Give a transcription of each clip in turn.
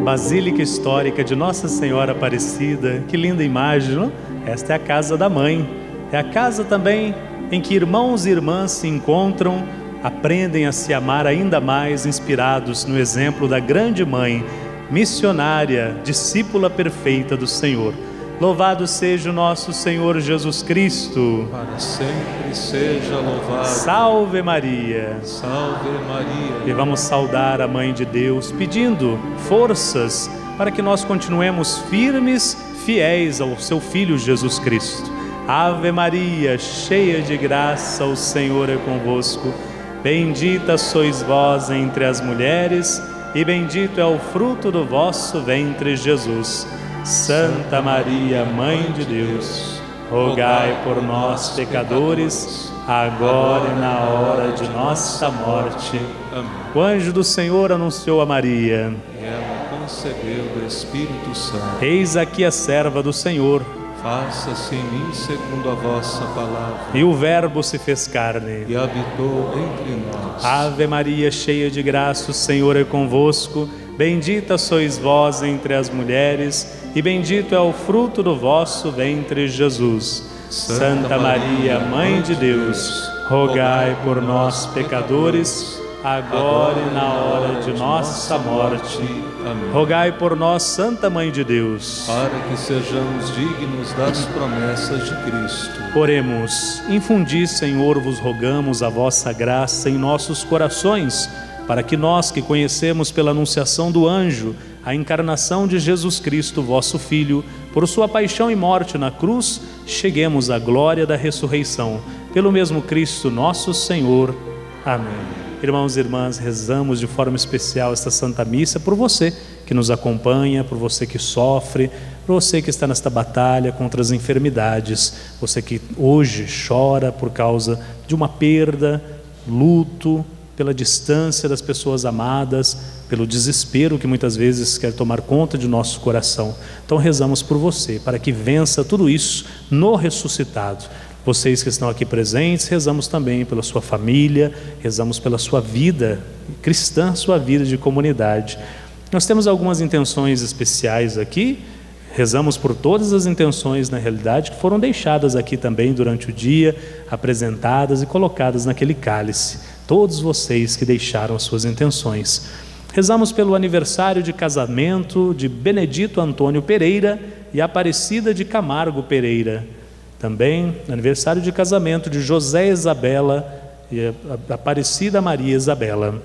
Basílica Histórica de Nossa Senhora Aparecida. Que linda imagem, não? Esta é a casa da mãe. É a casa também em que irmãos e irmãs se encontram, aprendem a se amar ainda mais, inspirados no exemplo da grande mãe, missionária, discípula perfeita do Senhor. Louvado seja o nosso Senhor Jesus Cristo. Para sempre seja louvado. Salve Maria. Salve Maria. E vamos saudar a Mãe de Deus, pedindo forças para que nós continuemos firmes, fiéis ao seu Filho Jesus Cristo. Ave Maria, cheia de graça, o Senhor é convosco. Bendita sois vós entre as mulheres, e bendito é o fruto do vosso ventre, Jesus. Santa Maria, Mãe de Deus, rogai por nós, pecadores, agora e na hora de nossa morte. Amém. O anjo do Senhor anunciou a Maria: E ela concebeu do Espírito Santo. Eis aqui a serva do Senhor. Faça-se em mim segundo a vossa palavra. E o Verbo se fez carne E habitou entre nós. Ave Maria, cheia de graça, o Senhor é convosco. Bendita sois vós entre as mulheres, e bendito é o fruto do vosso ventre, Jesus. Santa Maria, Mãe de Deus, rogai por nós, pecadores, agora e na hora de nossa morte. Amém. Rogai por nós, Santa Mãe de Deus, Para que sejamos dignos das promessas de Cristo. Oremos. Infundi, Senhor, vos rogamos a vossa graça em nossos corações, para que nós que conhecemos pela anunciação do anjo a encarnação de Jesus Cristo, vosso Filho, por sua paixão e morte na cruz, cheguemos à glória da ressurreição. Pelo mesmo Cristo nosso Senhor. Amém. Irmãos e irmãs, rezamos de forma especial esta Santa Missa por você que nos acompanha, por você que sofre, por você que está nesta batalha contra as enfermidades, você que hoje chora por causa de uma perda, luto, pela distância das pessoas amadas, pelo desespero que muitas vezes quer tomar conta de nosso coração. Então rezamos por você, para que vença tudo isso no ressuscitado. Vocês que estão aqui presentes, rezamos também pela sua família, rezamos pela sua vida cristã, sua vida de comunidade. Nós temos algumas intenções especiais aqui, rezamos por todas as intenções, na realidade, que foram deixadas aqui também durante o dia, apresentadas e colocadas naquele cálice. Todos vocês que deixaram as suas intenções. Rezamos pelo aniversário de casamento de Benedito Antônio Pereira e Aparecida de Camargo Pereira. Também aniversário de casamento de José Isabela e Aparecida Maria Isabela.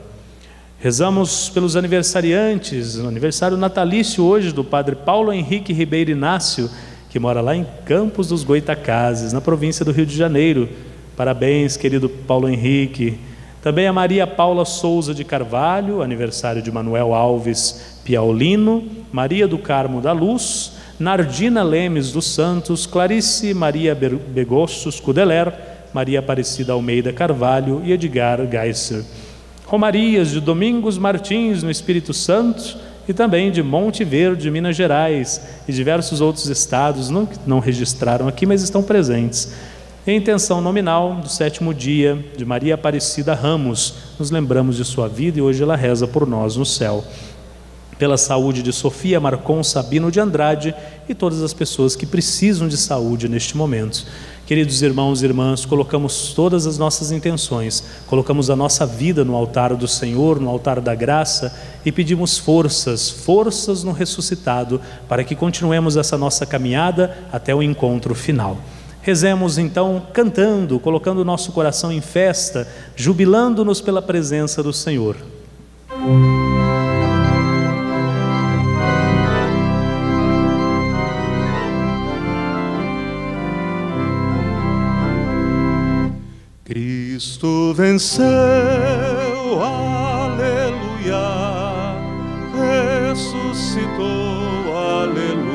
Rezamos pelos aniversariantes, o aniversário natalício hoje do padre Paulo Henrique Ribeiro Inácio, que mora lá em Campos dos Goitacazes, na província do Rio de Janeiro. Parabéns, querido Paulo Henrique. Também a Maria Paula Souza de Carvalho, aniversário de Manuel Alves Piaulino, Maria do Carmo da Luz, Nardina Lemes dos Santos, Clarice Maria Begossos Cudeler, Maria Aparecida Almeida Carvalho e Edgar Geisser. Romarias de Domingos Martins no Espírito Santo e também de Monte Verde, Minas Gerais, e diversos outros estados não registraram aqui, mas estão presentes. Em intenção nominal do 7º dia de Maria Aparecida Ramos, nos lembramos de sua vida e hoje ela reza por nós no céu. Pela saúde de Sofia Marcon Sabino de Andrade e todas as pessoas que precisam de saúde neste momento. Queridos irmãos e irmãs, colocamos todas as nossas intenções, colocamos a nossa vida no altar do Senhor, no altar da graça, e pedimos forças no ressuscitado, para que continuemos essa nossa caminhada até o encontro final. Rezemos então cantando, colocando o nosso coração em festa, jubilando-nos pela presença do Senhor. Cristo venceu, aleluia, ressuscitou, aleluia.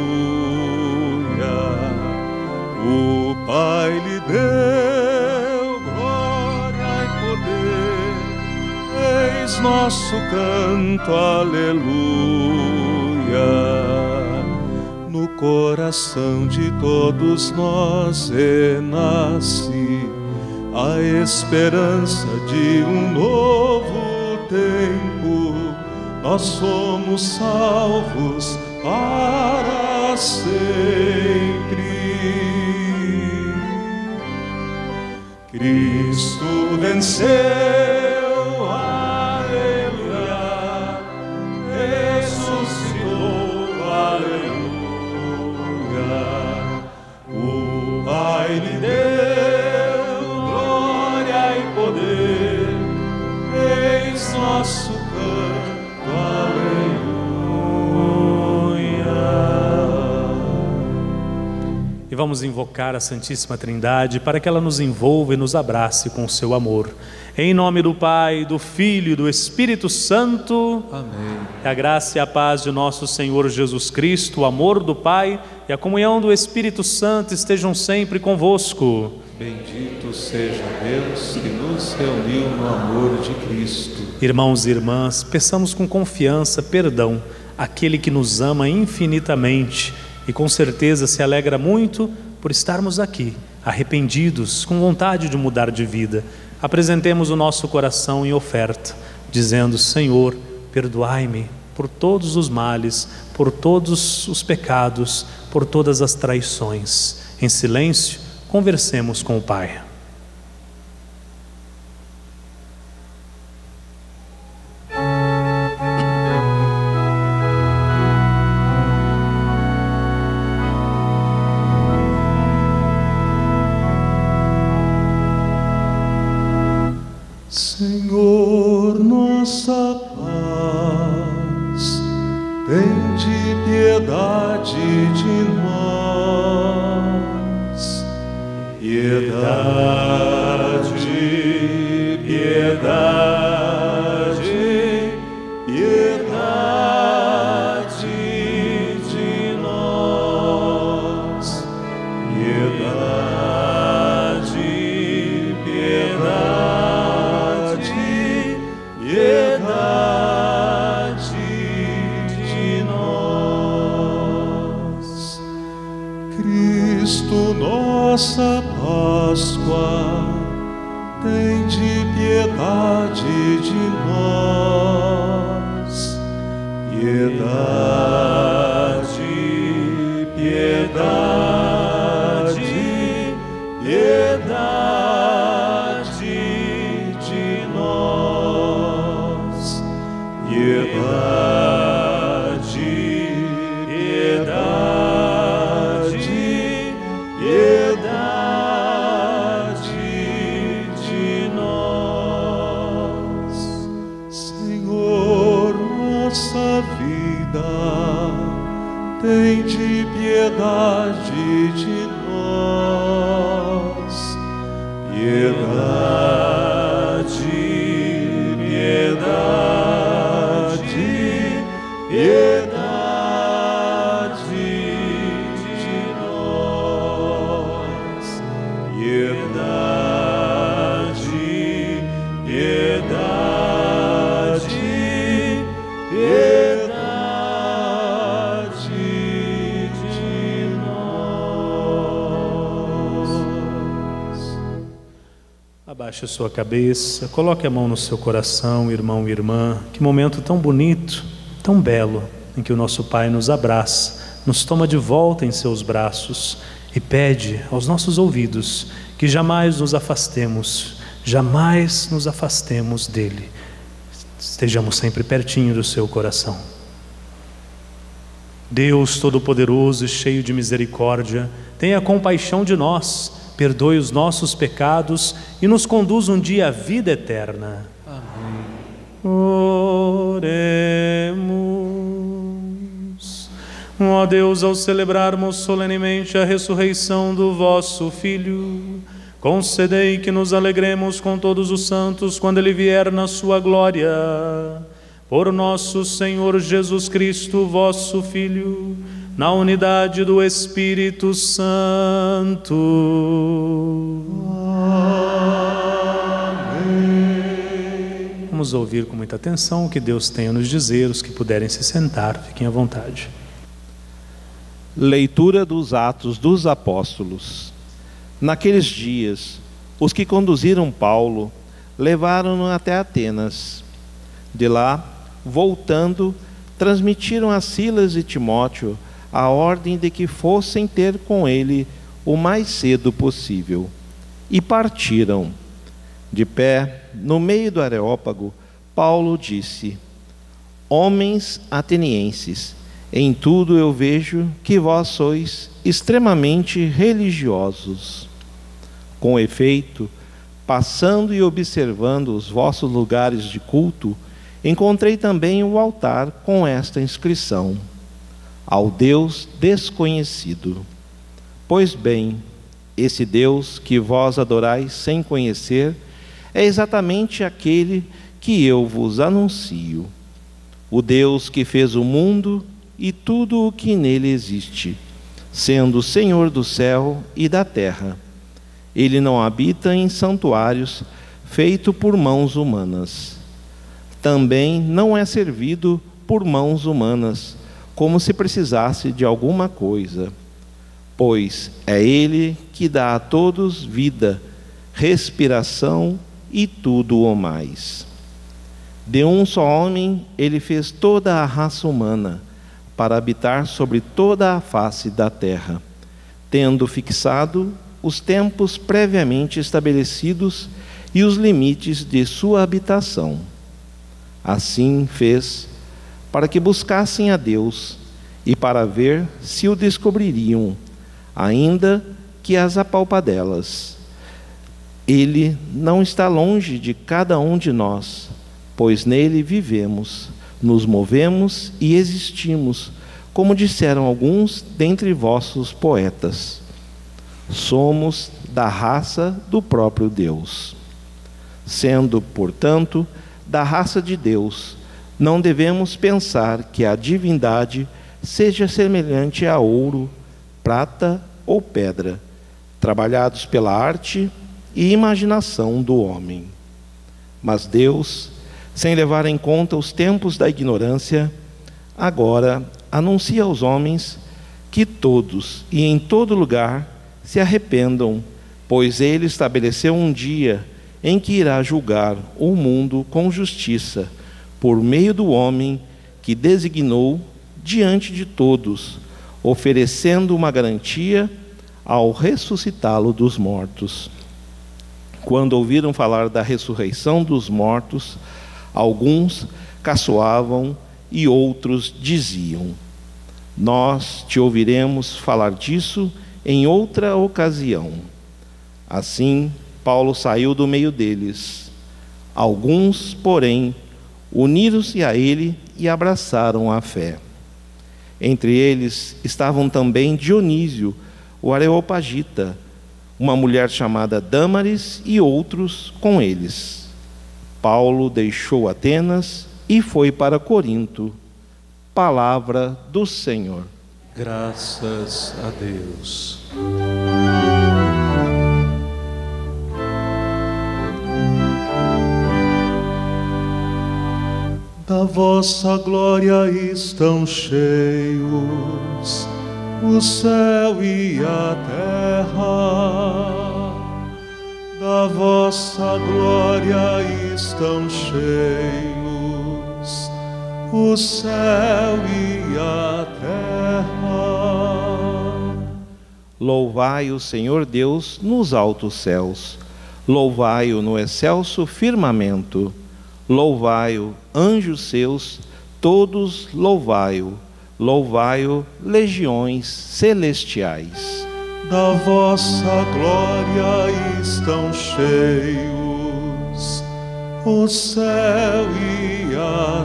O Pai lhe deu glória e poder, eis nosso canto, aleluia. No coração de todos nós renasce a esperança de um novo tempo, nós somos salvos para sempre. Cristo venceu, aleluia, ressuscitou, aleluia. O Pai lhe deu glória e poder, eis nosso canto, aleluia. E vamos invocar a Santíssima Trindade para que ela nos envolva e nos abrace com o seu amor. Em nome do Pai, do Filho e do Espírito Santo. Amém. Que a graça e a paz de nosso Senhor Jesus Cristo, o amor do Pai e a comunhão do Espírito Santo estejam sempre convosco. Bendito seja Deus que nos reuniu no amor de Cristo. Irmãos e irmãs, peçamos com confiança perdão àquele que nos ama infinitamente e com certeza se alegra muito por estarmos aqui, arrependidos, com vontade de mudar de vida. Apresentemos o nosso coração em oferta, dizendo: Senhor, perdoai-me por todos os males, por todos os pecados, por todas as traições. Em silêncio, conversemos com o Pai. Senhor, nossa paz, tende piedade de nós. Piedade, piedade, piedade de nós. Piedade, piedade, piedade de nós. Cristo, nossa Páscoa, tende piedade de nós. Piedade, piedade, piedade de nós. Piedade, piedade, piedade de nós. Senhor, nossa vida, tende piedade de nós. Piedade, piedade, piedade de nós. Piedade, piedade, piedade de nós. Abaixe a sua cabeça, coloque a mão no seu coração, irmão e irmã. Que momento tão bonito, tão belo, em que o nosso Pai nos abraça, nos toma de volta em seus braços e pede aos nossos ouvidos que jamais nos afastemos dele. Estejamos sempre pertinho do seu coração. Deus Todo-Poderoso e cheio de misericórdia, tenha compaixão de nós, perdoe os nossos pecados e nos conduz um dia à vida eterna. Amém. Oremos. Ó Deus, ao celebrarmos solenemente a ressurreição do vosso Filho, concedei que nos alegremos com todos os santos quando Ele vier na sua glória. Por nosso Senhor Jesus Cristo, vosso Filho, na unidade do Espírito Santo. Amém. Vamos ouvir com muita atenção o que Deus tem a nos dizer. Os que puderem se sentar, fiquem à vontade. Leitura dos Atos dos Apóstolos. Naqueles dias, os que conduziram Paulo levaram-no até Atenas. De lá, voltando, transmitiram a Silas e Timóteo a ordem de que fossem ter com ele o mais cedo possível. E partiram. De pé, no meio do Areópago, Paulo disse: Homens atenienses, em tudo eu vejo que vós sois extremamente religiosos. Com efeito, passando e observando os vossos lugares de culto, encontrei também o altar com esta inscrição: Ao Deus desconhecido. Pois bem, esse Deus que vós adorais sem conhecer é exatamente aquele que eu vos anuncio. O Deus que fez o mundo e tudo o que nele existe, sendo Senhor do céu e da terra. Ele não habita em santuários feitos por mãos humanas. Também não é servido por mãos humanas, como se precisasse de alguma coisa, pois é Ele que dá a todos vida, respiração e tudo o mais. De um só homem Ele fez toda a raça humana, para habitar sobre toda a face da terra, tendo fixado os tempos previamente estabelecidos e os limites de sua habitação. Assim fez para que buscassem a Deus e para ver se o descobririam, ainda que às apalpadelas. Ele não está longe de cada um de nós, pois nele vivemos, nos movemos e existimos, como disseram alguns dentre vossos poetas. Somos da raça do próprio Deus. Sendo, portanto, da raça de Deus, não devemos pensar que a divindade seja semelhante a ouro, prata ou pedra, trabalhados pela arte e imaginação do homem. Mas Deus, sem levar em conta os tempos da ignorância, agora anuncia aos homens que todos e em todo lugar se arrependam, pois Ele estabeleceu um dia em que irá julgar o mundo com justiça, por meio do homem que designou diante de todos, oferecendo uma garantia ao ressuscitá-lo dos mortos. Quando ouviram falar da ressurreição dos mortos, alguns caçoavam e outros diziam: Nós te ouviremos falar disso em outra ocasião. Assim, Paulo saiu do meio deles. Alguns, porém, uniram-se a ele e abraçaram a fé. Entre eles estavam também Dionísio, o Areopagita, uma mulher chamada Dâmaris e outros com eles. Paulo deixou Atenas e foi para Corinto. Palavra do Senhor. Graças a Deus. Da vossa glória estão cheios o céu e a terra. Da vossa glória estão cheios o céu e a terra. Louvai o Senhor Deus nos altos céus, louvai-o no excelso firmamento, louvai-o, anjos seus, todos louvai-o, louvai-o, legiões celestiais. Da vossa glória estão cheios o céu e a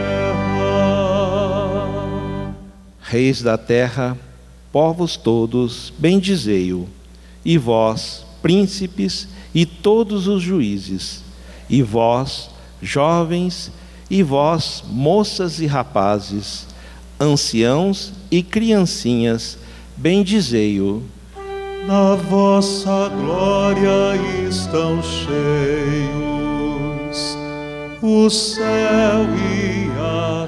terra. Reis da terra, povos todos, bendizei-o, e vós, príncipes, e todos os juízes, e vós, jovens, e vós, moças e rapazes, anciãos e criancinhas, bendizei-o. Na vossa glória estão cheios o céu e a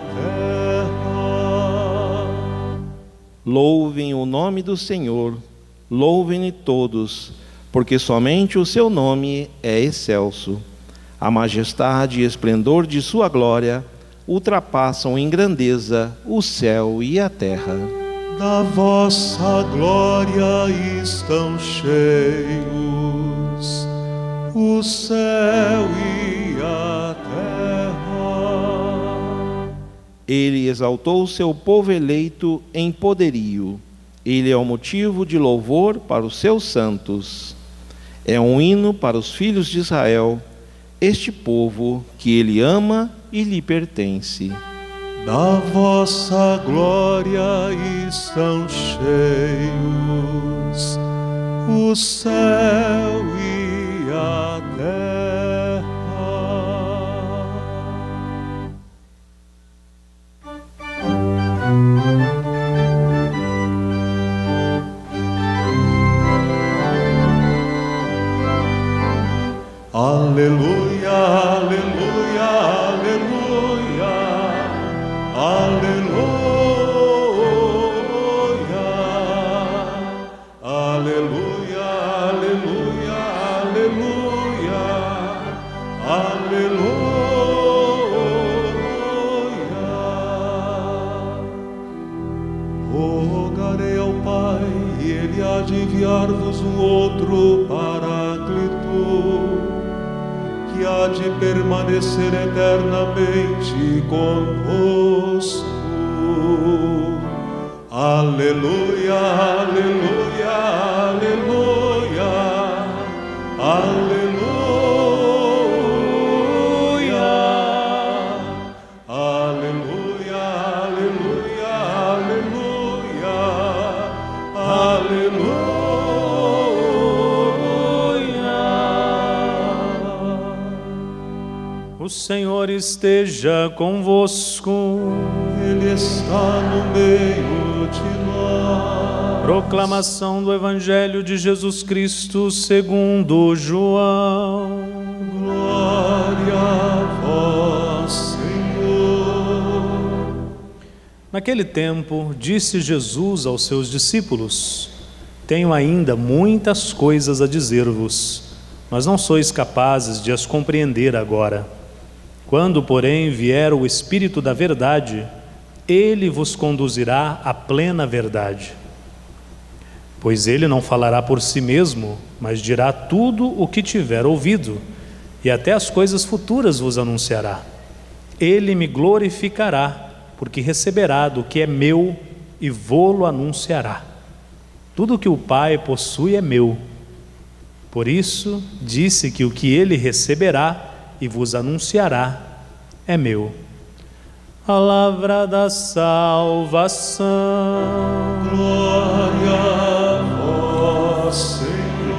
terra. Louvem o nome do Senhor, louvem-no todos, porque somente o seu nome é excelso. A majestade e esplendor de sua glória ultrapassam em grandeza o céu e a terra. Da vossa glória estão cheios o céu e a terra. Ele exaltou o seu povo eleito em poderio. Ele é o motivo de louvor para os seus santos. É um hino para os filhos de Israel, este povo que ele ama e lhe pertence. Da vossa glória estão cheios o céu e a terra. Aleluia, aleluia, aleluia. Aleluia, aleluia, aleluia, aleluia, aleluia. Rogarei ao Pai e Ele há de enviar-vos um outro Paráclito, que há de permanecer eternamente conosco. Aleluia, aleluia, aleluia, aleluia, aleluia, aleluia, aleluia, O Senhor esteja convosco. Ele está no meio de nós. Proclamação do Evangelho de Jesus Cristo segundo João. Glória a vós, Senhor. Naquele tempo, disse Jesus aos seus discípulos: Tenho ainda muitas coisas a dizer-vos, mas não sois capazes de as compreender agora. Quando, porém, vier o Espírito da verdade, ele vos conduzirá à plena verdade. Pois ele não falará por si mesmo, mas dirá tudo o que tiver ouvido, e até as coisas futuras vos anunciará. Ele me glorificará, porque receberá do que é meu e vô-lo anunciará. Tudo que o Pai possui é meu. Por isso disse que o que ele receberá e vos anunciará é meu. Palavra da salvação. Glória a vós, Senhor.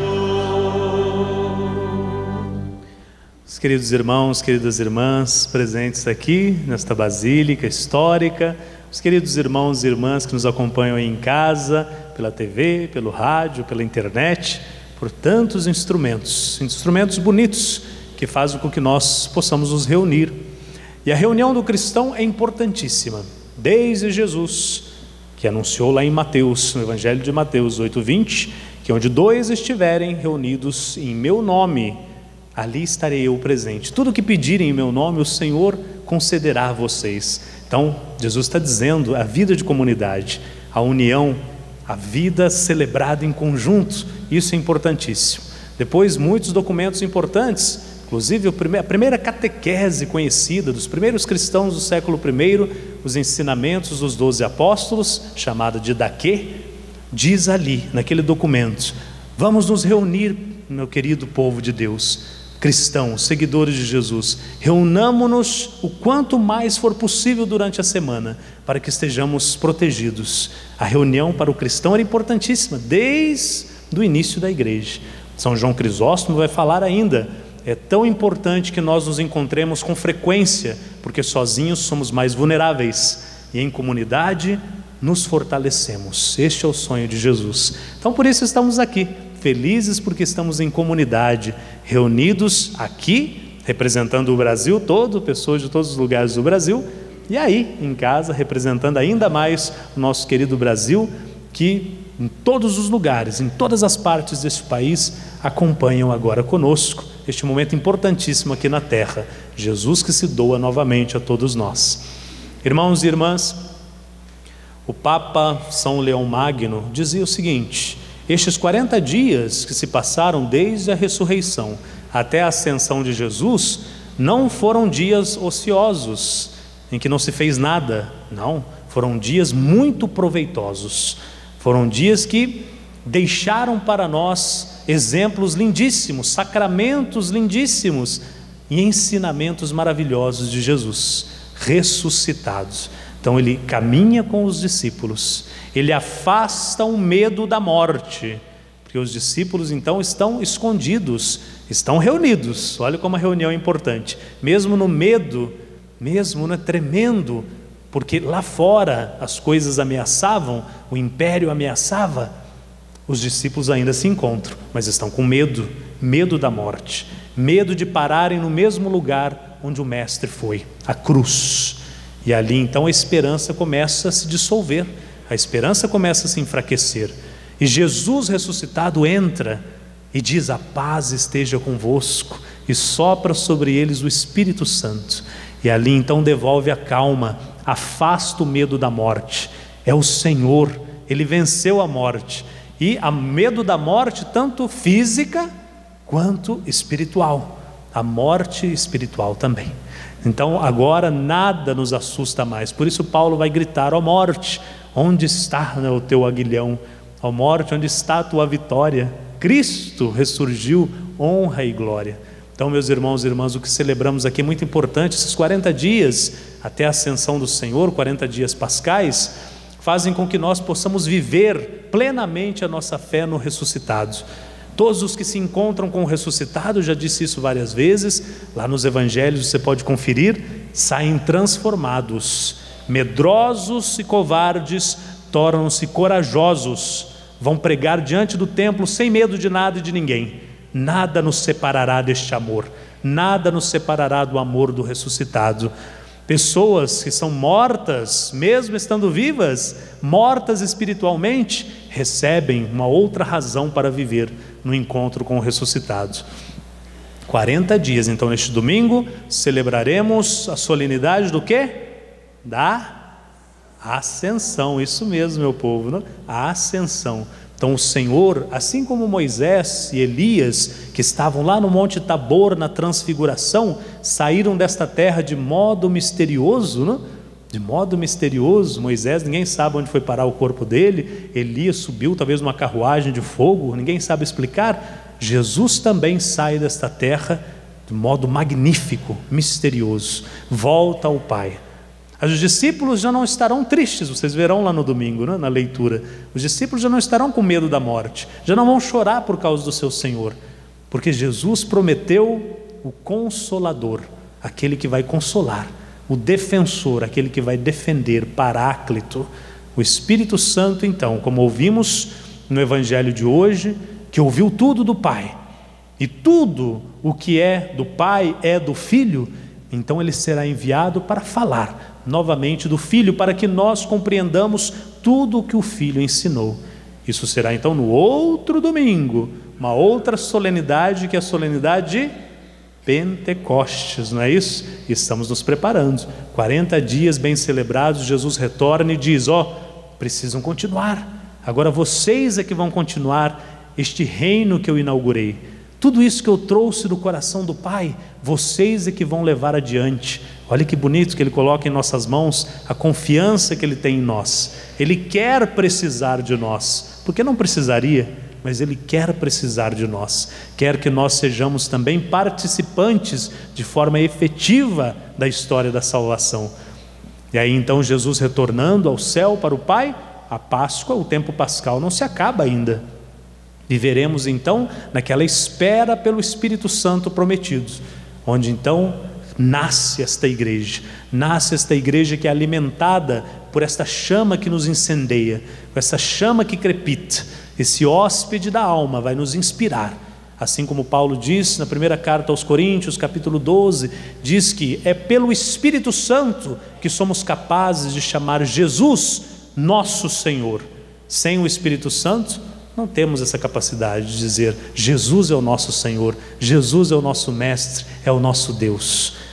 Os queridos irmãos, queridas irmãs presentes aqui nesta basílica histórica, os queridos irmãos e irmãs que nos acompanham aí em casa, pela TV, pelo rádio, pela internet, por tantos instrumentos bonitos que fazem com que nós possamos nos reunir. E a reunião do cristão é importantíssima, desde Jesus, que anunciou lá em Mateus, no Evangelho de Mateus 8:20, que onde dois estiverem reunidos em meu nome, ali estarei eu presente. Tudo que pedirem em meu nome, o Senhor concederá a vocês. Então, Jesus está dizendo a vida de comunidade, a união, a vida celebrada em conjunto, isso é importantíssimo. Depois, muitos documentos importantes, inclusive a primeira catequese conhecida dos primeiros cristãos do século I, os ensinamentos dos 12 apóstolos, chamada de Daquê, diz ali, naquele documento: vamos nos reunir, meu querido povo de Deus, cristãos, seguidores de Jesus, reunamo-nos o quanto mais for possível durante a semana, para que estejamos protegidos. A reunião para o cristão era importantíssima, desde o início da igreja. São João Crisóstomo vai falar ainda: é tão importante que nós nos encontremos com frequência, porque sozinhos somos mais vulneráveis, e em comunidade nos fortalecemos. Este é o sonho de Jesus. Então por isso estamos aqui, felizes porque estamos em comunidade, reunidos aqui, representando o Brasil todo, pessoas de todos os lugares do Brasil, e aí em casa, representando ainda mais o nosso querido Brasil, que em todos os lugares, em todas as partes deste país, acompanham agora conosco este momento importantíssimo aqui na Terra, Jesus que se doa novamente a todos nós. Irmãos e irmãs, o Papa São Leão Magno dizia o seguinte: estes 40 dias que se passaram desde a ressurreição até a ascensão de Jesus não foram dias ociosos, em que não se fez nada. Não, foram dias muito proveitosos. Foram dias que deixaram para nós exemplos lindíssimos, sacramentos lindíssimos e ensinamentos maravilhosos de Jesus, ressuscitados. Então ele caminha com os discípulos, ele afasta o medo da morte, porque os discípulos então estão escondidos, estão reunidos. Olha como a reunião é importante, mesmo no medo, mesmo tremendo, porque lá fora as coisas ameaçavam, o império ameaçava, os discípulos ainda se encontram, mas estão com medo, medo da morte, medo de pararem no mesmo lugar onde o Mestre foi, a cruz. E ali então a esperança começa a se dissolver, a esperança começa a se enfraquecer, e Jesus ressuscitado entra e diz: a paz esteja convosco, e sopra sobre eles o Espírito Santo, e ali então devolve a calma, afasta o medo da morte. É o Senhor, Ele venceu a morte, e a medo da morte tanto física quanto espiritual, a morte espiritual também. Então agora nada nos assusta mais, por isso Paulo vai gritar: ó morte, onde está o teu aguilhão? Ó morte, onde está a tua vitória? Cristo ressurgiu, honra e glória. Então, meus irmãos e irmãs, o que celebramos aqui é muito importante. Esses 40 dias até a ascensão do Senhor, 40 dias pascais, fazem com que nós possamos viver plenamente a nossa fé no ressuscitado. Todos os que se encontram com o ressuscitado, já disse isso várias vezes, lá nos evangelhos você pode conferir, saem transformados. Medrosos e covardes tornam-se corajosos, vão pregar diante do templo sem medo de nada e de ninguém. Nada nos separará deste amor, nada nos separará do amor do ressuscitado. Pessoas que são mortas, mesmo estando vivas, mortas espiritualmente, recebem uma outra razão para viver no encontro com o ressuscitado. 40 dias, então neste domingo celebraremos a solenidade do quê? Da ascensão, isso mesmo, meu povo, né? A ascensão. Então o Senhor, assim como Moisés e Elias, que estavam lá no Monte Tabor na transfiguração, saíram desta terra de modo misterioso, né? De modo misterioso. Moisés, ninguém sabe onde foi parar o corpo dele. Elias subiu talvez numa carruagem de fogo, ninguém sabe explicar. Jesus também sai desta terra de modo magnífico, misterioso, volta ao Pai. Os discípulos já não estarão tristes, vocês verão lá no domingo, né, na leitura. Os discípulos já não estarão com medo da morte, já não vão chorar por causa do seu Senhor, porque Jesus prometeu o Consolador, aquele que vai consolar, o defensor, aquele que vai defender, Paráclito, o Espírito Santo. Então, como ouvimos no Evangelho de hoje, que ouviu tudo do Pai, e tudo o que é do Pai é do Filho, então ele será enviado para falar novamente do Filho, para que nós compreendamos tudo o que o Filho ensinou. Isso será então no outro domingo, uma outra solenidade, que é a solenidade de Pentecostes, não é isso? E estamos nos preparando, 40 dias bem celebrados. Jesus retorna e diz: precisam continuar, agora vocês é que vão continuar este reino que eu inaugurei, tudo isso que eu trouxe do coração do Pai, vocês é que vão levar adiante. Olha que bonito que Ele coloca em nossas mãos a confiança que Ele tem em nós. Ele quer precisar de nós, porque não precisaria, mas Ele quer precisar de nós, quer que nós sejamos também participantes de forma efetiva da história da salvação. E aí então Jesus retornando ao céu para o Pai, a Páscoa, o tempo pascal não se acaba ainda. Viveremos então naquela espera pelo Espírito Santo prometido, onde então nasce esta igreja que é alimentada por esta chama que nos incendeia, por essa chama que crepita. Esse hóspede da alma vai nos inspirar, assim como Paulo diz na primeira carta aos Coríntios, capítulo 12, diz que é pelo Espírito Santo que somos capazes de chamar Jesus nosso Senhor. Sem o Espírito Santo não temos essa capacidade de dizer: Jesus é o nosso Senhor, Jesus é o nosso Mestre, é o nosso Deus.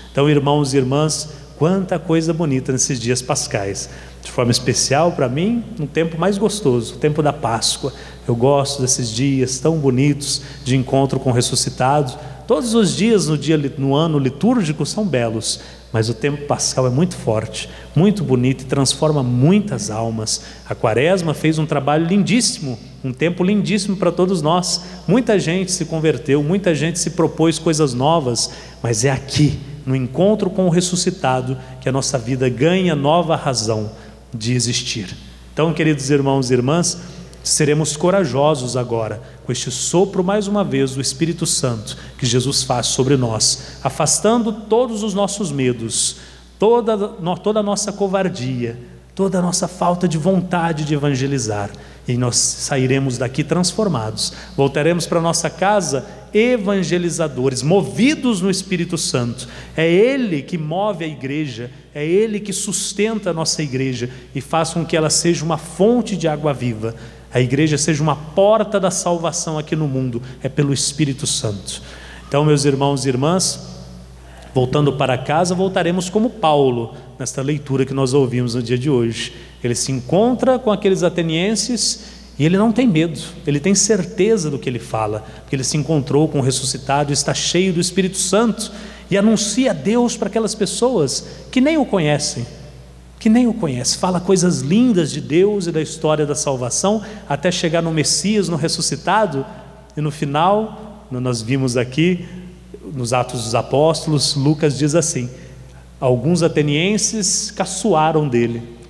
Então, irmãos e irmãs, quanta coisa bonita nesses dias pascais. De forma especial para mim, um tempo mais gostoso, o tempo da Páscoa. Eu gosto desses dias tão bonitos de encontro com o ressuscitado. Todos os dias no ano litúrgico são belos, mas o tempo pascal é muito forte, muito bonito e transforma muitas almas. A Quaresma fez um trabalho lindíssimo, um tempo lindíssimo para todos nós. Muita gente se converteu, muita gente se propôs coisas novas, mas é aqui, no encontro com o ressuscitado, que a nossa vida ganha nova razão de existir. Então, queridos irmãos e irmãs, seremos corajosos agora com este sopro mais uma vez do Espírito Santo que Jesus faz sobre nós, afastando todos os nossos medos, toda a nossa covardia, toda a nossa falta de vontade de evangelizar, e nós sairemos daqui transformados, voltaremos para nossa casa evangelizadores, movidos no Espírito Santo. É Ele que move a igreja, é Ele que sustenta a nossa igreja e faz com que ela seja uma fonte de água viva. A igreja seja uma porta da salvação aqui no mundo, é pelo Espírito Santo. Então, meus irmãos e irmãs, voltando para casa, voltaremos como Paulo, nesta leitura que nós ouvimos no dia de hoje. Ele se encontra com aqueles atenienses e ele não tem medo, ele tem certeza do que ele fala, porque ele se encontrou com o ressuscitado e está cheio do Espírito Santo, e anuncia Deus para aquelas pessoas que nem o conhecem, fala coisas lindas de Deus e da história da salvação, até chegar no Messias, no ressuscitado, e no final, nós vimos aqui, nos Atos dos Apóstolos, Lucas diz assim: alguns atenienses caçoaram dele,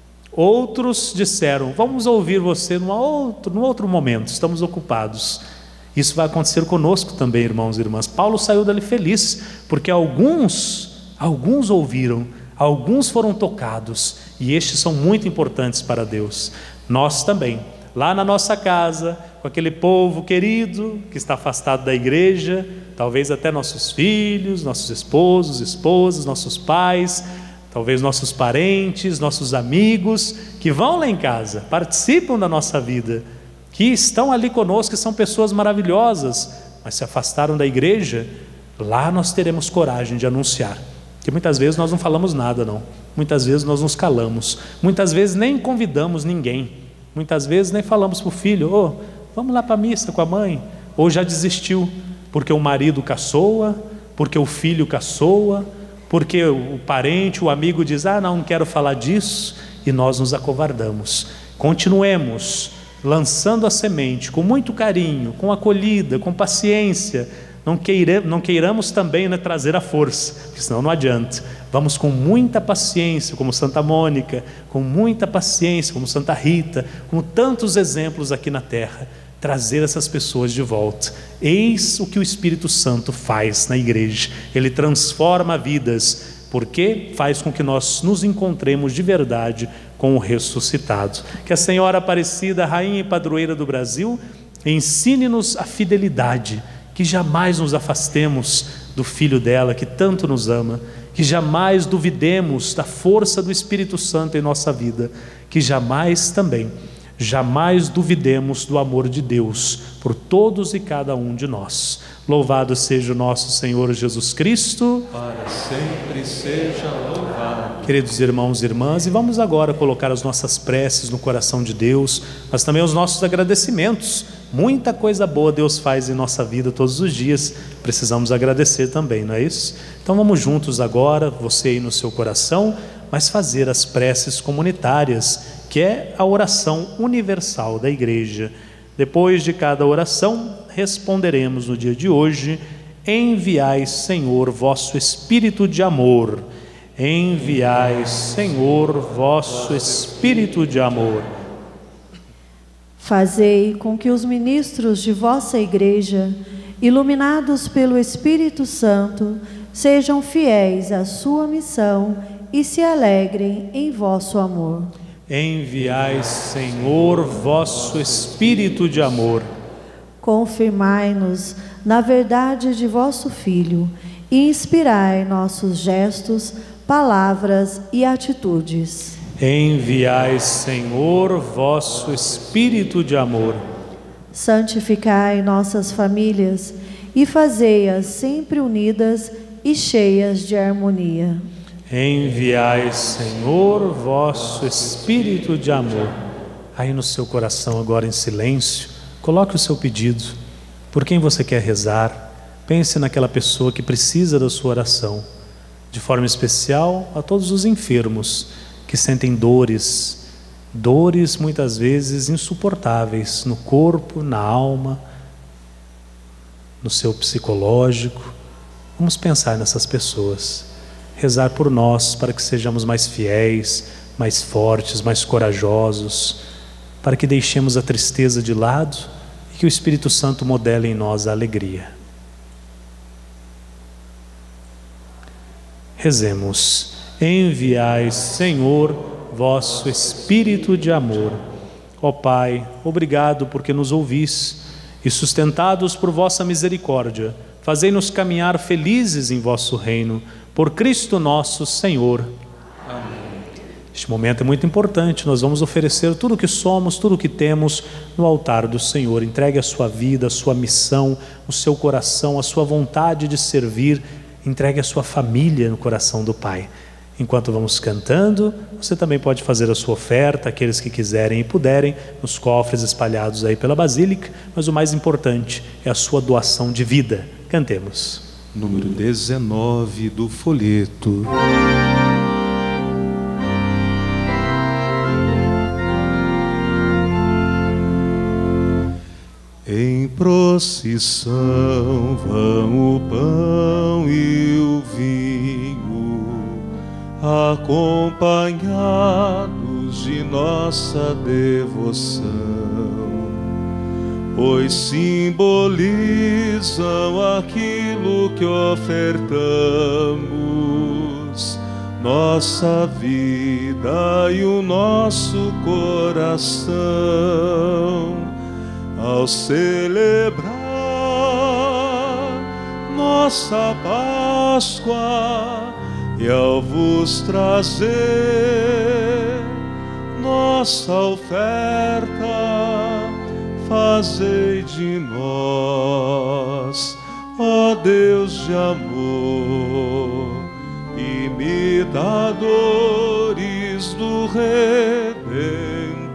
outros disseram, vamos ouvir você num outro momento, estamos ocupados. Isso vai acontecer conosco também, irmãos e irmãs. Paulo saiu dali feliz, porque alguns ouviram, alguns foram tocados, e estes são muito importantes para Deus. Nós também, lá na nossa casa, com aquele povo querido que está afastado da igreja, talvez até nossos filhos, nossos esposos, esposas, nossos pais, talvez nossos parentes, nossos amigos, que vão lá em casa, participam da nossa vida, que estão ali conosco, que são pessoas maravilhosas, mas se afastaram da igreja. Lá nós teremos coragem de anunciar, que muitas vezes nós não falamos nada não, muitas vezes nós nos calamos, muitas vezes nem convidamos ninguém, muitas vezes nem falamos para o filho, vamos lá para a missa com a mãe, ou já desistiu, porque o marido caçoa, porque o filho caçoa, porque o parente, o amigo diz, não quero falar disso, e nós nos acovardamos. Continuemos lançando a semente com muito carinho, com acolhida, com paciência. Não queiramos também trazer a força, porque senão não adianta. Vamos com muita paciência, como Santa Mônica, com muita paciência, como Santa Rita, como tantos exemplos aqui na terra, trazer essas pessoas de volta. Eis o que o Espírito Santo faz na igreja. Ele transforma vidas, porque faz com que nós nos encontremos de verdade com o ressuscitado. Que a Senhora Aparecida, Rainha e Padroeira do Brasil, ensine-nos a fidelidade, que jamais nos afastemos do Filho dela, que tanto nos ama, que jamais duvidemos da força do Espírito Santo em nossa vida, que jamais duvidemos do amor de Deus por todos e cada um de nós. Louvado seja o nosso Senhor Jesus Cristo, para sempre seja louvado. Queridos irmãos e irmãs, e vamos agora colocar as nossas preces no coração de Deus, mas também os nossos agradecimentos. Muita coisa boa Deus faz em nossa vida todos os dias, precisamos agradecer também, não é isso? Então vamos juntos agora, você aí no seu coração, mas fazer as preces comunitárias, que é a oração universal da igreja. Depois de cada oração, responderemos no dia de hoje: enviai, Senhor, vosso Espírito de amor. Enviai, Senhor, vosso Espírito de amor. Fazei com que os ministros de vossa igreja, iluminados pelo Espírito Santo, sejam fiéis à sua missão e se alegrem em vosso amor. Enviai, Senhor, vosso Espírito de amor. Confirmai-nos na verdade de vosso Filho e inspirai nossos gestos, palavras e atitudes. Enviai, Senhor, vosso Espírito de amor. Santificai nossas famílias e fazei-as sempre unidas e cheias de harmonia. Enviai, Senhor, vosso Espírito de amor. Aí no seu coração, agora em silêncio, coloque o seu pedido. Por quem você quer rezar, pense naquela pessoa que precisa da sua oração. De forma especial, a todos os enfermos que sentem dores muitas vezes insuportáveis no corpo, na alma, no seu psicológico. Vamos pensar nessas pessoas. Rezar por nós, para que sejamos mais fiéis, mais fortes, mais corajosos, para que deixemos a tristeza de lado e que o Espírito Santo modele em nós a alegria. Rezemos. Enviai, Senhor, vosso Espírito de amor. Ó Pai, obrigado porque nos ouvis e, sustentados por vossa misericórdia, fazei-nos caminhar felizes em vosso reino, por Cristo nosso Senhor. Amém. Este momento é muito importante. Nós vamos oferecer tudo o que somos, tudo o que temos no altar do Senhor. Entregue a sua vida, a sua missão, o seu coração, a sua vontade de servir. Entregue a sua família no coração do Pai. Enquanto vamos cantando, você também pode fazer a sua oferta, aqueles que quiserem e puderem, nos cofres espalhados aí pela Basílica, mas o mais importante é a sua doação de vida. Cantemos. Número 19 do folheto. Em procissão vão o pão e o vinho, acompanhados de nossa devoção, pois simbolizam aquilo que ofertamos, nossa vida e o nosso coração. Ao celebrar nossa Páscoa e ao vos trazer nossa oferta, fazei de nós, ó Deus de amor, imitadores do Redentor.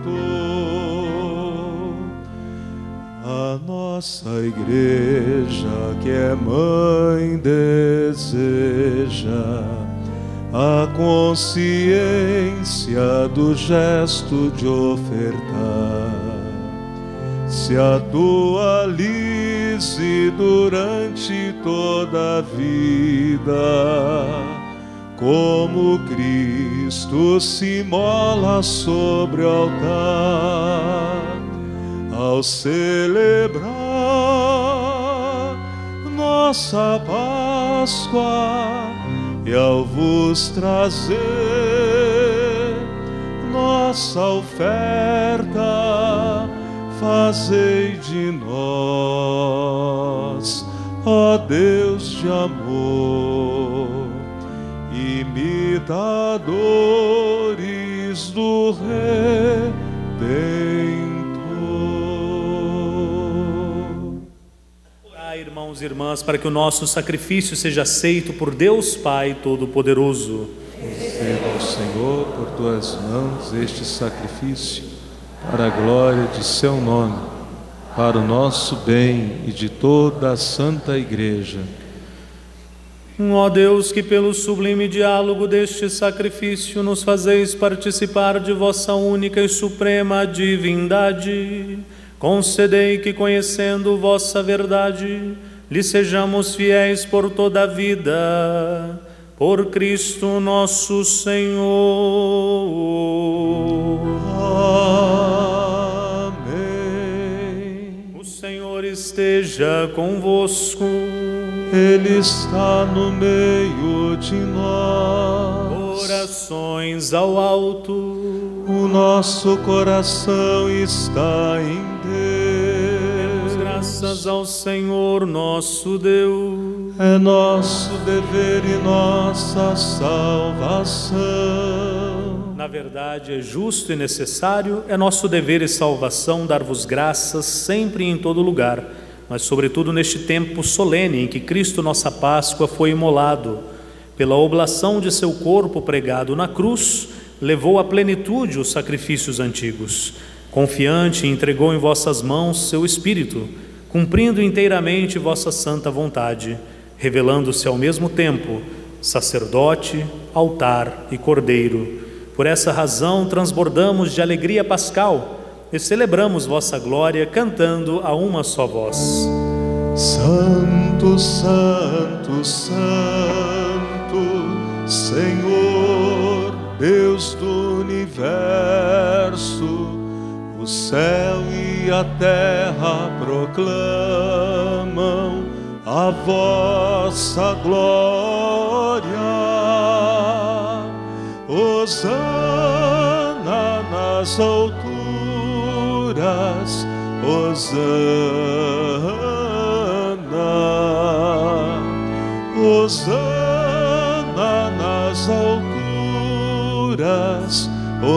A nossa igreja, que é mãe, deseja a consciência do gesto de ofertar, se atualize durante toda a vida, como Cristo se mola sobre o altar. Ao celebrar nossa Páscoa e ao vos trazer nossa oferta, fazei de nós, ó Deus de amor, imitadores do Redentor. Irmãos e irmãs, para que o nosso sacrifício seja aceito por Deus Pai Todo-Poderoso. Receba ao Senhor por tuas mãos este sacrifício, para a glória de seu nome, para o nosso bem e de toda a Santa Igreja. Ó Deus, que pelo sublime diálogo deste sacrifício nos fazeis participar de vossa única e suprema divindade, concedei que, conhecendo vossa verdade, lhe sejamos fiéis por toda a vida, por Cristo nosso Senhor. Amém. O Senhor esteja convosco. Ele está no meio de nós. Orações ao alto. O nosso coração está em Deus. Graças ao Senhor nosso Deus. É nosso dever e nossa salvação. Na verdade, é justo e necessário, é nosso dever e salvação dar-vos graças sempre e em todo lugar, mas sobretudo neste tempo solene em que Cristo, nossa Páscoa, foi imolado. Pela oblação de seu corpo pregado na cruz, levou à plenitude os sacrifícios antigos. Confiante, entregou em vossas mãos seu Espírito, cumprindo inteiramente vossa santa vontade, revelando-se ao mesmo tempo sacerdote, altar e cordeiro. Por essa razão transbordamos de alegria pascal e celebramos vossa glória cantando a uma só voz. Santo, Santo, Santo, Senhor, Deus do universo, o céu e a terra proclamam a vossa glória. Hosana nas alturas, Hosana, Hosana nas alturas,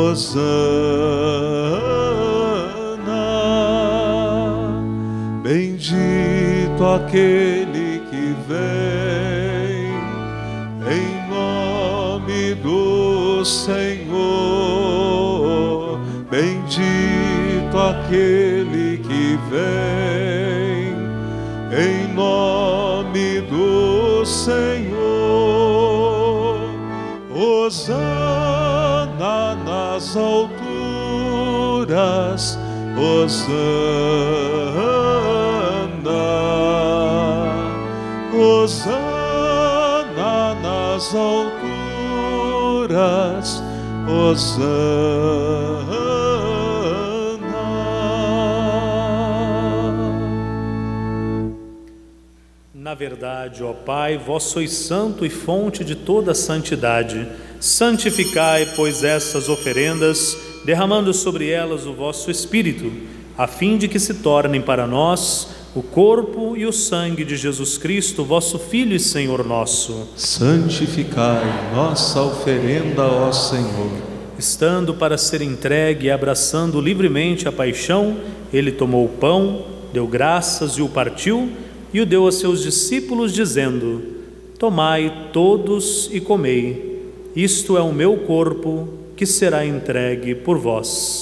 Hosana. Bendito aquele que vem em nome do Senhor, bendito aquele que vem em nome do Senhor. Hosana nas alturas, Hosana, Hosana nas alturas, Hosana. Na verdade, ó Pai, vós sois santo e fonte de toda santidade. Santificai, pois, essas oferendas, derramando sobre elas o vosso Espírito, a fim de que se tornem para nós o corpo e o sangue de Jesus Cristo, vosso Filho e Senhor nosso. Santificai nossa oferenda, ó Senhor. Estando para ser entregue e abraçando livremente a paixão, ele tomou o pão, deu graças e o partiu, e o deu a seus discípulos, dizendo: tomai todos e comei, isto é o meu corpo, que será entregue por vós.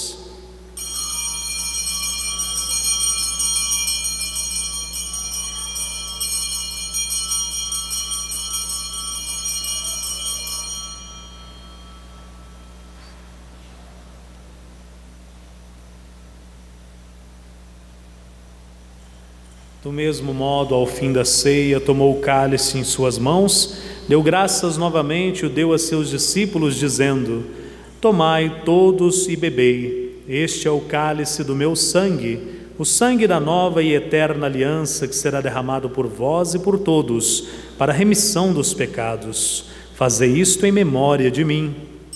Do mesmo modo, ao fim da ceia, tomou o cálice em suas mãos, deu graças novamente e o deu a seus discípulos, dizendo: tomai todos e bebei, este é o cálice do meu sangue, o sangue da nova e eterna aliança, que será derramado por vós e por todos, para a remissão dos pecados. Fazei isto em memória de mim.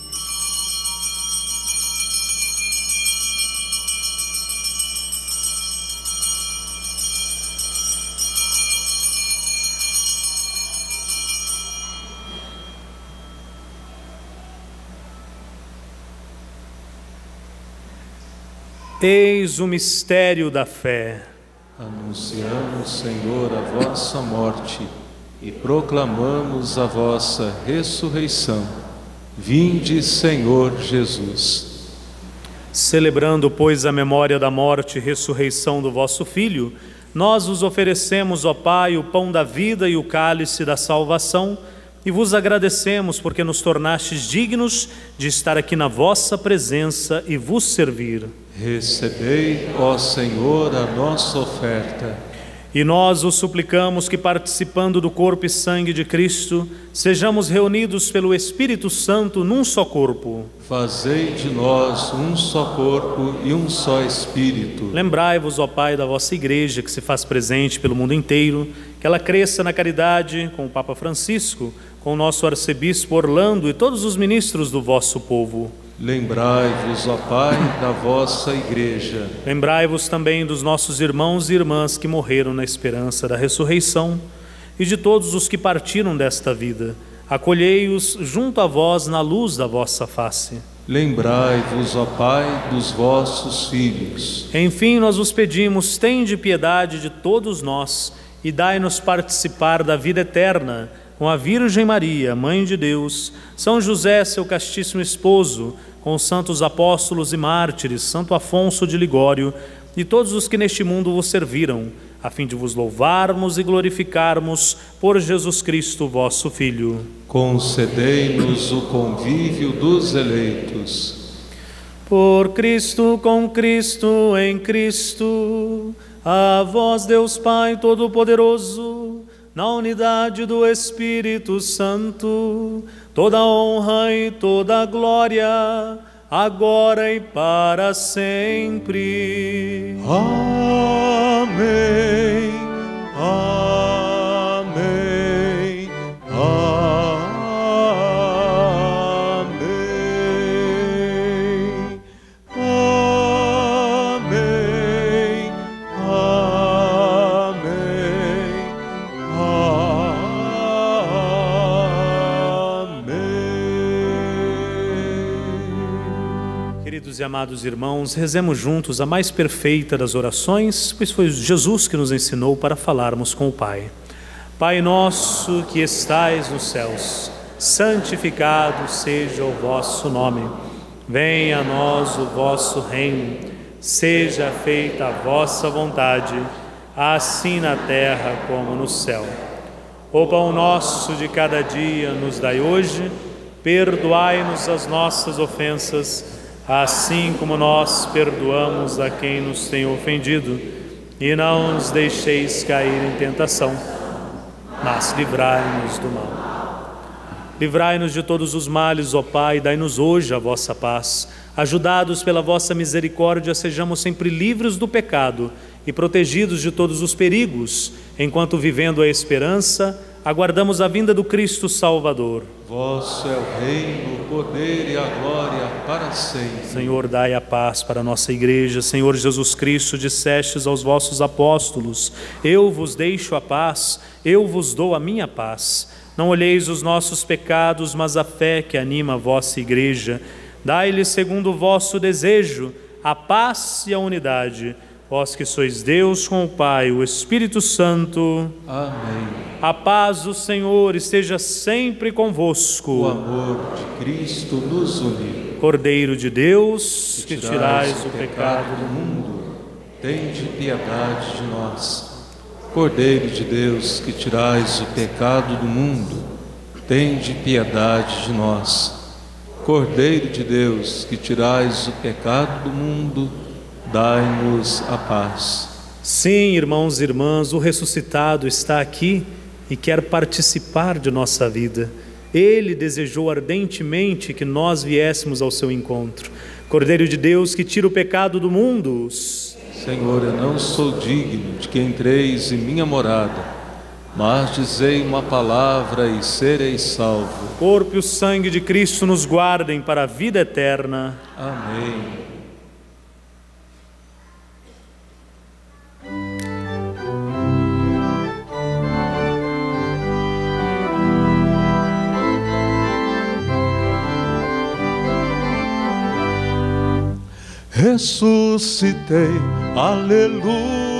Eis o mistério da fé. Anunciamos, Senhor, a vossa morte e proclamamos a vossa ressurreição. Vinde, Senhor Jesus. Celebrando, pois, a memória da morte e ressurreição do vosso Filho, nós vos oferecemos, ó Pai, o pão da vida e o cálice da salvação, e vos agradecemos porque nos tornastes dignos de estar aqui na vossa presença e vos servir. Recebei, ó Senhor, a nossa oferta. E nós os suplicamos que, participando do corpo e sangue de Cristo, sejamos reunidos pelo Espírito Santo num só corpo. Fazei de nós um só corpo e um só Espírito. Lembrai-vos, ó Pai, da vossa Igreja, que se faz presente pelo mundo inteiro, que ela cresça na caridade com o Papa Francisco, com o nosso arcebispo Orlando e todos os ministros do vosso povo. Lembrai-vos, ó Pai, da vossa Igreja. Lembrai-vos também dos nossos irmãos e irmãs que morreram na esperança da ressurreição e de todos os que partiram desta vida. Acolhei-os junto a vós na luz da vossa face. Lembrai-vos, ó Pai, dos vossos filhos. Enfim, nós vos pedimos, tende piedade de todos nós e dai-nos participar da vida eterna com a Virgem Maria, Mãe de Deus, São José, seu castíssimo esposo, com os santos apóstolos e mártires, Santo Afonso de Ligório e todos os que neste mundo vos serviram, a fim de vos louvarmos e glorificarmos por Jesus Cristo, vosso Filho. Concedei-nos o convívio dos eleitos. Por Cristo, com Cristo, em Cristo, a vós, Deus Pai Todo-Poderoso, na unidade do Espírito Santo, toda honra e toda glória, agora e para sempre. Amém. Amém. Amém. Amém. Queridos e amados irmãos, rezemos juntos a mais perfeita das orações, pois foi Jesus que nos ensinou para falarmos com o Pai. Pai nosso que estais nos céus, santificado seja o vosso nome. Venha a nós o vosso reino, seja feita a vossa vontade, assim na terra como no céu. O pão nosso de cada dia nos dai hoje, perdoai-nos as nossas ofensas, assim como nós perdoamos a quem nos tem ofendido, e não nos deixeis cair em tentação, mas livrai-nos do mal. Livrai-nos de todos os males, ó Pai, dai-nos hoje a vossa paz. Ajudados pela vossa misericórdia, sejamos sempre livres do pecado e protegidos de todos os perigos, enquanto, vivendo a esperança, aguardamos a vinda do Cristo Salvador. Vosso é o reino, o poder e a glória para sempre. Senhor, dai a paz para a nossa igreja. Senhor Jesus Cristo, dissestes aos vossos apóstolos: eu vos deixo a paz, eu vos dou a minha paz. Não olheis os nossos pecados, mas a fé que anima a vossa igreja. Dai-lhe, segundo o vosso desejo, a paz e a unidade. Vós que sois Deus com o Pai, o Espírito Santo. Amém. A paz do Senhor esteja sempre convosco. O amor de Cristo nos une. Cordeiro de Deus, que tirais o pecado do mundo, tende piedade de nós. Cordeiro de Deus, que tirais o pecado do mundo, tende piedade de nós. Cordeiro de Deus, que tirais o pecado do mundo, dai-nos a paz. Sim, irmãos e irmãs, o ressuscitado está aqui e quer participar de nossa vida. Ele desejou ardentemente que nós viéssemos ao seu encontro. Cordeiro de Deus, que tira o pecado do mundo. Senhor, eu não sou digno de que entreis em minha morada, mas dizei uma palavra e sereis salvo. O corpo e o sangue de Cristo nos guardem para a vida eterna. Amém. Ressuscitei, aleluia,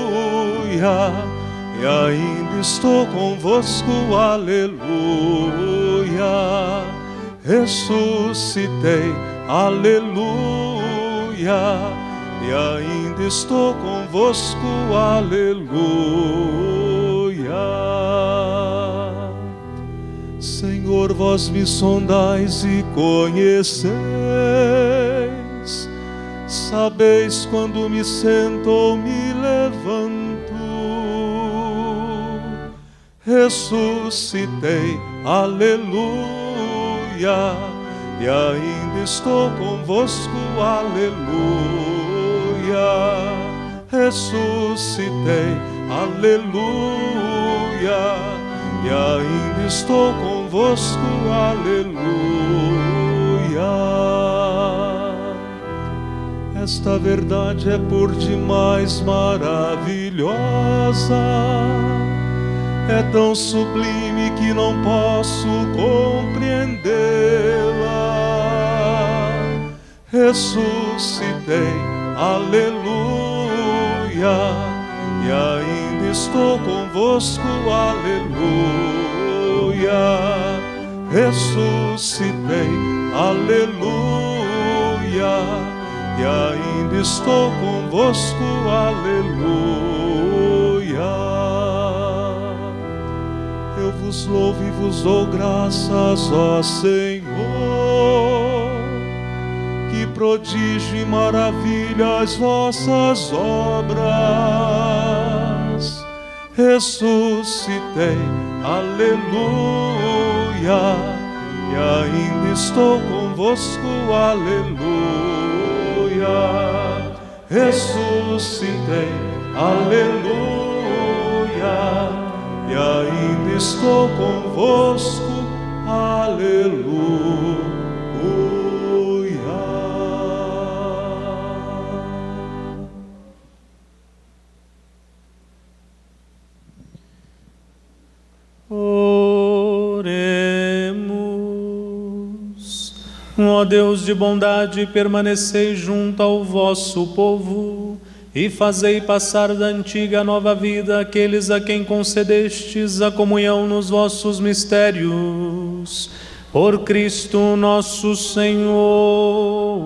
e ainda estou convosco, aleluia. Ressuscitei, aleluia, e ainda estou convosco, aleluia. Senhor, vós me sondais e conheceis, sabeis quando me sento ou me levanto. Ressuscitei, aleluia, e ainda estou convosco, aleluia. Ressuscitei, aleluia, e ainda estou convosco, aleluia. Esta verdade é por demais maravilhosa, é tão sublime que não posso compreendê-la. ressuscitei, aleluia, e ainda estou convosco, aleluia, ressuscitei, aleluia, e ainda estou convosco, aleluia. Eu vos louvo e vos dou graças, ó Senhor, que prodígio e maravilha as vossas obras. Ressuscitei, aleluia, e ainda estou convosco, aleluia. Ressuscitei, aleluia, e ainda estou convosco, aleluia. Oremos. Ó Deus de bondade, permanecei junto ao vosso povo e fazei passar da antiga à nova vida aqueles a quem concedestes a comunhão nos vossos mistérios. Por Cristo nosso Senhor.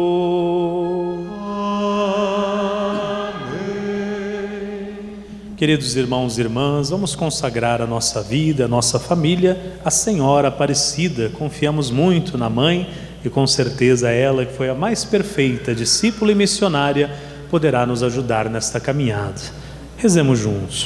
Queridos irmãos e irmãs, vamos consagrar a nossa vida, a nossa família à Senhora Aparecida. Confiamos muito na Mãe e com certeza ela, que foi a mais perfeita discípula e missionária, poderá nos ajudar nesta caminhada. Rezemos juntos.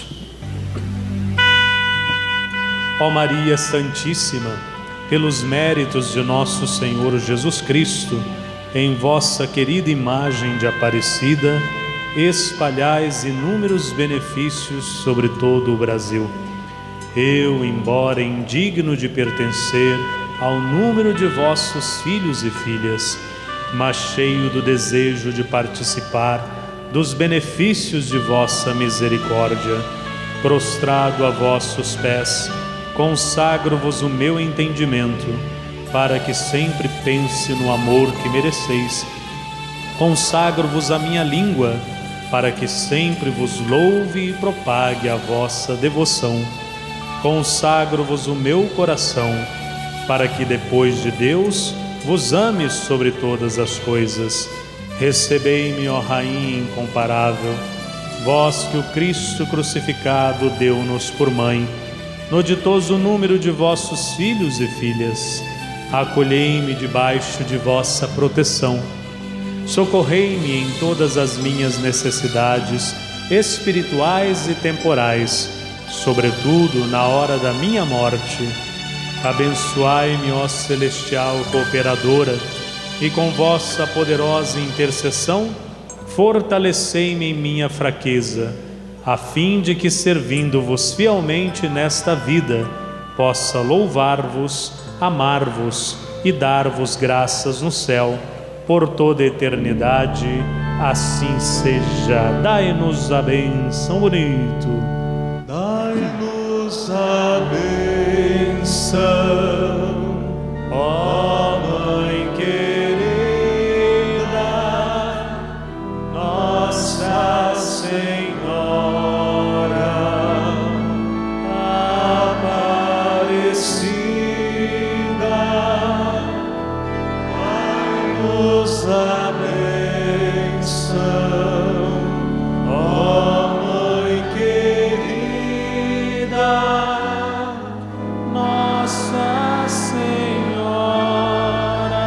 Ó Maria Santíssima, pelos méritos de nosso Senhor Jesus Cristo, em vossa querida imagem de Aparecida, espalhais inúmeros benefícios sobre todo o Brasil. Eu, embora indigno de pertencer ao número de vossos filhos e filhas, mas cheio do desejo de participar dos benefícios de vossa misericórdia, prostrado a vossos pés, consagro-vos o meu entendimento, para que sempre pense no amor que mereceis. Consagro-vos a minha língua, para que sempre vos louve e propague a vossa devoção. Consagro-vos o meu coração, para que depois de Deus vos ame sobre todas as coisas. Recebei-me, ó Rainha incomparável, vós que o Cristo crucificado deu-nos por mãe, no ditoso número de vossos filhos e filhas. Acolhei-me debaixo de vossa proteção. Socorrei-me em todas as minhas necessidades espirituais e temporais, sobretudo na hora da minha morte. Abençoai-me, ó celestial cooperadora, e com vossa poderosa intercessão, fortalecei-me em minha fraqueza, a fim de que, servindo-vos fielmente nesta vida, possa louvar-vos, amar-vos e dar-vos graças no céu, por toda a eternidade. Assim seja. Dai-nos a bênção, bonito. Dai-nos a bênção, ó Mãe querida, Nossa Senhora Aparecida. Dai-nos a bênção, ó Mãe querida, Nossa Senhora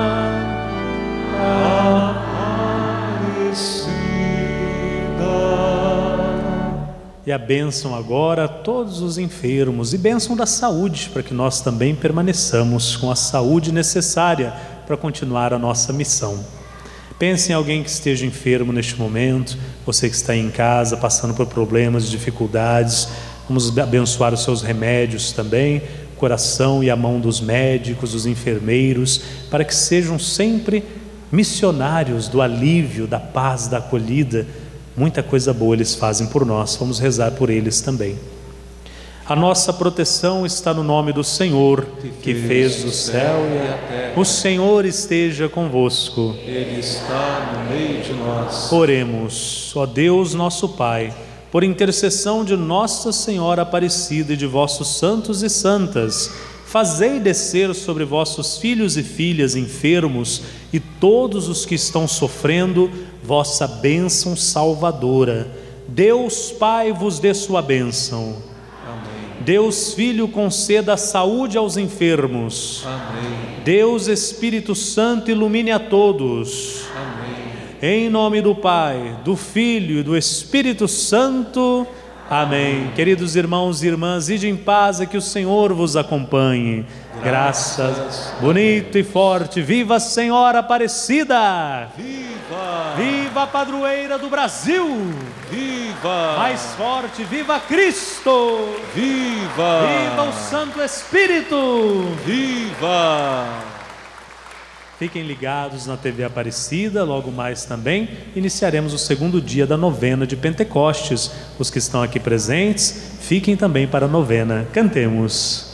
Aparecida. E a bênção agora a todos os enfermos, e bênção da saúde, para que nós também permaneçamos com a saúde necessária para continuar a nossa missão. Pense em alguém que esteja enfermo neste momento, você que está em casa passando por problemas, dificuldades. Vamos abençoar os seus remédios também, o coração e a mão dos médicos, dos enfermeiros, para que sejam sempre missionários do alívio, da paz, da acolhida. Muita coisa boa eles fazem por nós, vamos rezar por eles também. A nossa proteção está no nome do Senhor, que fez o céu e a terra. O Senhor esteja convosco. Ele está no meio de nós. Oremos. Ó Deus, nosso Pai, por intercessão de Nossa Senhora Aparecida e de vossos santos e santas, fazei descer sobre vossos filhos e filhas enfermos e todos os que estão sofrendo vossa bênção salvadora. Deus Pai vos dê sua bênção. Deus Filho conceda saúde aos enfermos. Amém. Deus Espírito Santo ilumine a todos. Amém. Em nome do Pai, do Filho e do Espírito Santo. Amém. Queridos irmãos e irmãs, ide em paz e que o Senhor vos acompanhe. Graças. Bonito e forte. Viva a Senhora Aparecida! Viva! Viva a padroeira do Brasil! Viva! Mais forte, viva Cristo! Viva! Viva o Santo Espírito! Viva! Fiquem ligados na TV Aparecida, logo mais também iniciaremos o segundo dia da novena de Pentecostes. Os que estão aqui presentes, fiquem também para a novena. Cantemos.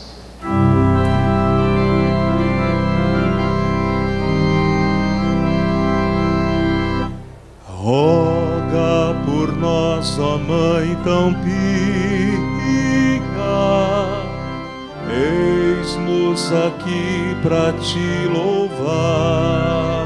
Roga por nós, ó Mãe tão pia, eis-nos aqui para te louvar.